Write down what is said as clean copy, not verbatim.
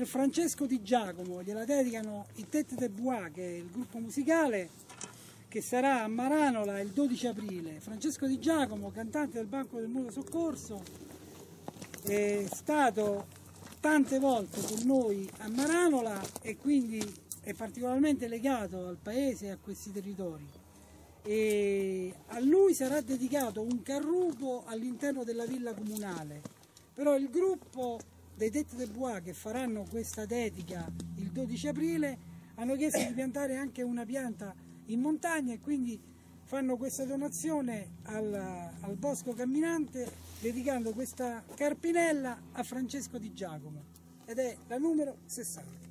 per Francesco Di Giacomo, gliela dedicano i Tête de Bois, che è il gruppo musicale che sarà a Maranola il 12 aprile. Francesco Di Giacomo, cantante del Banco del Mutuo Soccorso, è stato tante volte con noi a Maranola e quindi è particolarmente legato al paese e a questi territori. E a lui sarà dedicato un carrubo all'interno della villa comunale, però il gruppo dei Tête de Bois che faranno questa dedica il 12 aprile hanno chiesto di piantare anche una pianta in montagna e quindi fanno questa donazione al Bosco Camminante dedicando questa carpinella a Francesco Di Giacomo ed è la numero 60.